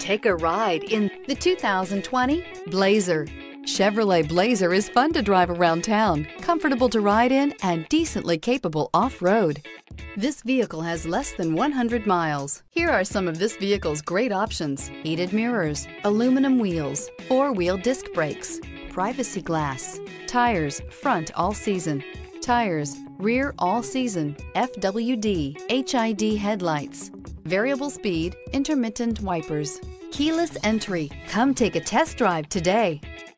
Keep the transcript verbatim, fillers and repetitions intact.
Take a ride in the two thousand twenty Blazer. Chevrolet Blazer is fun to drive around town, comfortable to ride in, and decently capable off-road. This vehicle has less than one hundred miles. Here are some of this vehicle's great options: heated mirrors, aluminum wheels, four-wheel disc brakes, privacy glass, tires front all season, tires rear all season, F W D, H I D headlights, variable speed, intermittent wipers, keyless entry. Come take a test drive today.